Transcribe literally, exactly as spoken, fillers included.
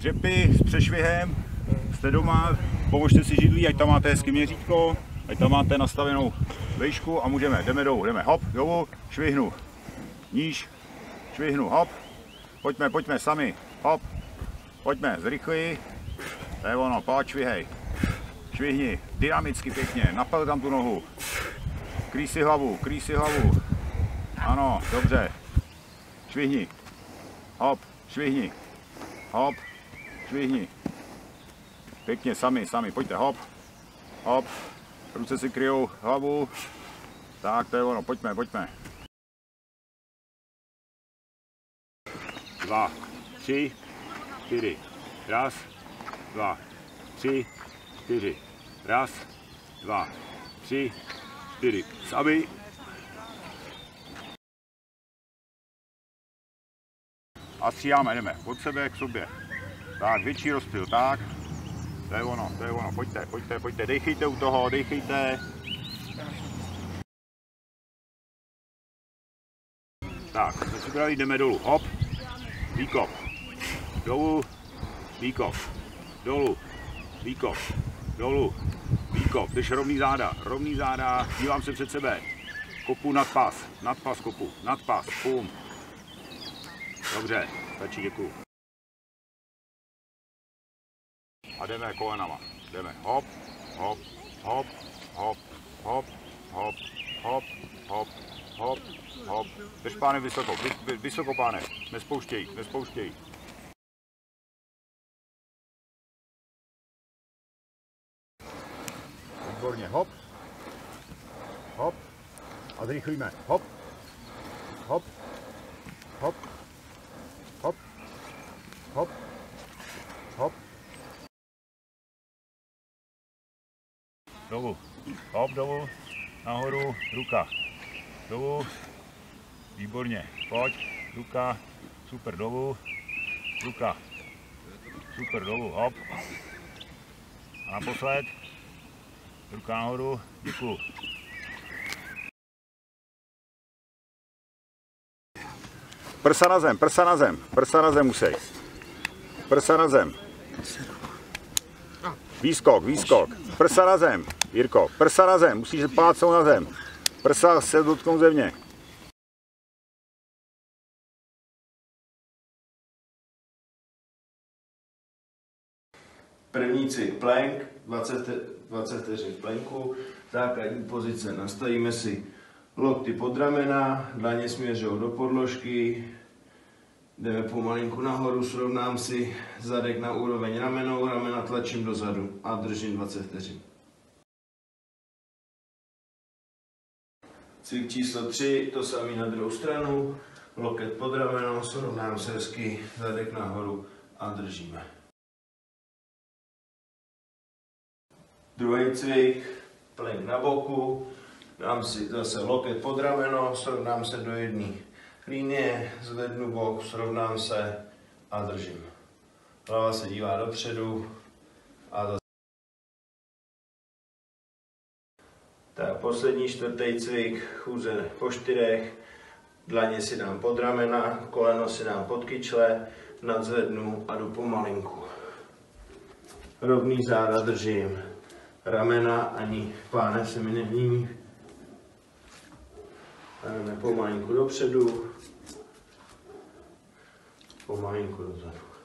Dřepy s přešvihem, jste doma, pomožte si židlí, ať tam máte hezky měřítko, ať tam máte nastavenou vejšku a můžeme, jdeme dolů, jdeme, hop, dolů, švihnu, níž, švihnu, hop, pojďme, pojďme sami, hop, pojďme, zrychli, to je ono, pojď, švihej, švihni, dynamicky pěkně, napel tam tu nohu, kryj si hlavu, kryj si hlavu, ano, dobře, švihni, hop, švihni, hop, švihni, pěkně, sami, sami, pojďte, hop, hop, ruce si kryjou hlavu, tak to je ono, pojďme, pojďme. Dva, tři, čtyři, raz, dva, tři, čtyři, raz, dva, tři, čtyři, sami. A stříháme, jdeme od sebe k sobě. Tak, větší rozptyl, tak. To je ono, to je ono, pojďte, pojďte, pojďte, dejchejte u toho, dejchejte. Tak, jsme připravili, jdeme dolů, hop, výkop, dolů, výkop, dolů, výkop, dolů, výkop, jdeš rovný záda, rovný záda, dívám se před sebe, kopu nad pas, nad pas kopu, nad pas, pum. Dobře, stačí, děkuju. A jdeme kolenama, jdeme hop, hop, hop, hop, hop, hop, hop, hop, hop, hop. Drž páne vysoko, vysoko páne, nespouštěj, nespouštěj. Výborně, hop, hop, a zrychlíme, hop, hop, hop, hop, hop, hop. Dolů, hop, dolů, nahoru, ruka, dolů, výborně, pojď, ruka, super, dolů, ruka, super, dolů, hop, a naposled, ruka nahoru, děkuju. Prsa na zem, prsa na zem, prsa na zem musej, prsa na zem. Výskok, výskok, prsa na zem, Jirko, prsa na zem, musíš plácnout na zem, prsa se dotknou země. První cvik plank, dvacet vteřin planku, základní pozice, nastavíme si lokty pod ramena, dlaně směřují do podložky, jdeme pomalinku nahoru, srovnám si zadek na úroveň ramenou, ramena tlačím dozadu a držím dvacet vteřin. Cvik číslo tři, to samé na druhou stranu, loket pod rameno, srovnám se hezky, zadek nahoru a držíme. Druhý cvik, plank na boku, dám si zase loket pod rameno, srovnám se do jedné linie, zvednu bok, srovnám se a držím. Hlava se dívá dopředu a zase. Tak poslední čtvrtý cvik, chůze po čtyřech, dlaně si dám pod ramena, koleno si dám pod kyčle, nadzvednu a jdu pomalinku. Rovný záda držím. Ramena ani pánev se mi nemění. Jdeme pomalinku dopředu, pomalinku dozadu.